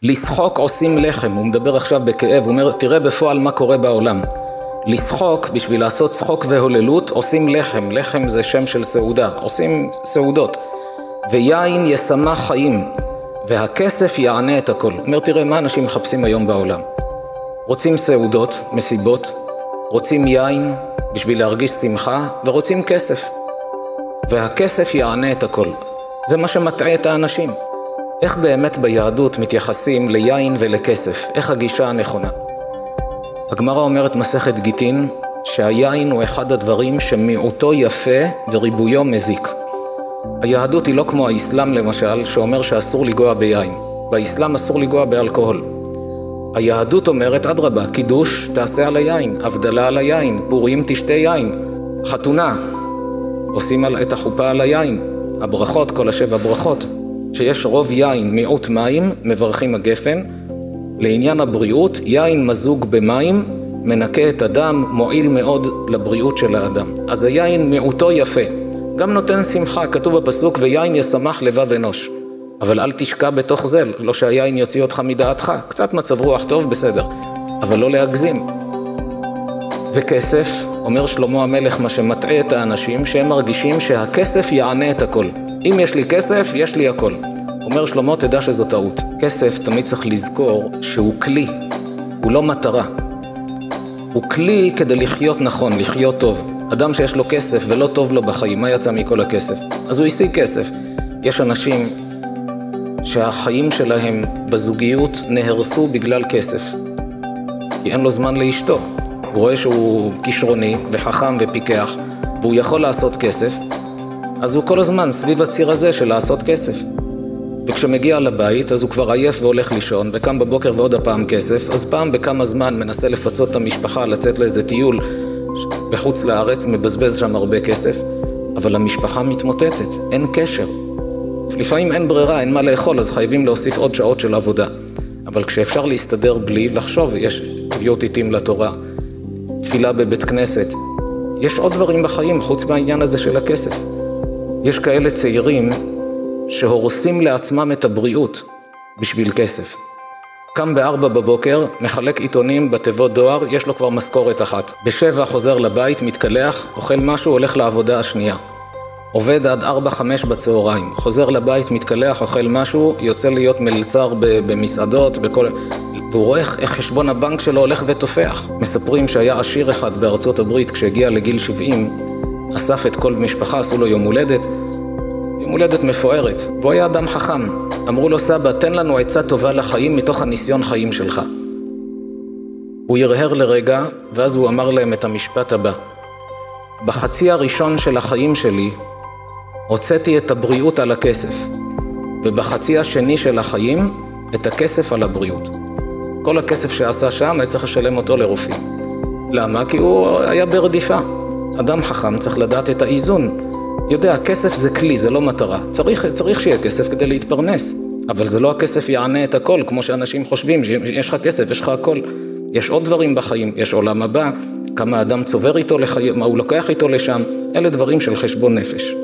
לשחוק עושים לחם, הוא מדבר עכשיו בכאב, הוא אומר, תראה בפועל מה קורה בעולם. לשחוק, בשביל לעשות צחוק והוללות, עושים לחם, לחם זה שם של סעודה, עושים סעודות. ויין ישמח חיים, והכסף יענה את הכל. הוא אומר, תראה מה אנשים מחפשים היום בעולם. רוצים סעודות, מסיבות, רוצים יין בשביל להרגיש שמחה, ורוצים כסף. והכסף יענה את הכל. זה מה שמטעה את האנשים. איך באמת ביהדות מתייחסים ליין ולכסף? איך הגישה הנכונה? הגמרא אומרת מסכת גיטין, שהיין הוא אחד הדברים שמיעוטו יפה וריבויו מזיק. היהדות היא לא כמו האסלאם למשל, שאומר שאסור לגוע ביין. באסלאם אסור לגוע באלכוהול. היהדות אומרת, אדרבה, קידוש תעשה על היין, הבדלה על היין, פורים תשתה יין, חתונה, עושים את החופה על היין, הברכות, כל 7 ברכות. שיש רוב יין, מיעוט מים, מברכים הגפן. לעניין הבריאות, יין מזוג במים, מנקה את הדם, מועיל מאוד לבריאות של האדם. אז היין מיעוטו יפה. גם נותן שמחה, כתוב בפסוק, ויין ישמח לבב אנוש. אבל אל תשקע בתוך זה, לא שהיין יוציא אותך מדעתך. קצת מצב רוח טוב, בסדר. אבל לא להגזים. וכסף, אומר שלמה המלך, מה שמטעה את האנשים, שהם מרגישים שהכסף יענה את הכל. אם יש לי כסף, יש לי הכל. אומר שלמה, תדע שזו טעות. כסף תמיד צריך לזכור שהוא כלי, הוא לא מטרה. הוא כלי כדי לחיות נכון, לחיות טוב. אדם שיש לו כסף ולא טוב לו בחיים, מה יצא מכל הכסף? אז הוא השיג כסף. יש אנשים שהחיים שלהם בזוגיות נהרסו בגלל כסף. כי אין לו זמן לאשתו. הוא רואה שהוא כישרוני וחכם ופיקח, והוא יכול לעשות כסף, אז הוא כל הזמן סביב הציר הזה של לעשות כסף. וכשמגיע לבית, אז הוא כבר עייף והולך לישון, וקם בבוקר ועוד הפעם כסף, אז פעם בכמה זמן מנסה לפצות את המשפחה, לצאת לאיזה טיול בחוץ לארץ, מבזבז שם הרבה כסף, אבל המשפחה מתמוטטת, אין קשר. לפעמים אין ברירה, אין מה לאכול, אז חייבים להוסיף עוד שעות של עבודה. אבל כשאפשר להסתדר בלי לחשוב, יש קביעות עיתים לתורה, תפילה בבית כנסת, יש עוד דברים בחיים חוץ מהעניין הזה של הכסף. יש כאלה צעירים שהורסים לעצמם את הבריאות בשביל כסף. קם ב4 בבוקר, מחלק עיתונים בתיבות דואר, יש לו כבר משכורת אחת. ב7 חוזר לבית, מתקלח, אוכל משהו, הולך לעבודה השנייה. עובד עד 4-5 בצהריים, חוזר לבית, מתקלח, אוכל משהו, יוצא להיות מלצר במסעדות, בכל... והוא רואה איך חשבון הבנק שלו הולך ותופח. מספרים שהיה עשיר אחד בארצות הברית, כשהגיע לגיל 70, אסף את כל משפחה, עשו לו יום הולדת, יום הולדת מפוארת, והוא היה אדם חכם. אמרו לו, סבא, תן לנו עצה טובה לחיים מתוך הניסיון חיים שלך. הוא ירהר לרגע, ואז הוא אמר להם את המשפט הבא. בחצי הראשון של החיים שלי, הוצאתי את הבריאות על הכסף, ובחצי השני של החיים, את הכסף על הבריאות. כל הכסף שעשה שם, היה צריך לשלם אותו לרופאים. למה? כי הוא היה ברדיפה. אדם חכם צריך לדעת את האיזון. יודע, כסף זה כלי, זה לא מטרה. צריך שיהיה כסף כדי להתפרנס. אבל זה לא הכסף יענה את הכל, כמו שאנשים חושבים, יש לך כסף, יש לך הכל. יש עוד דברים בחיים, יש עולם הבא, כמה אדם צובר איתו לחיים, מה הוא לוקח איתו לשם, אלה דברים של חשבון נפש.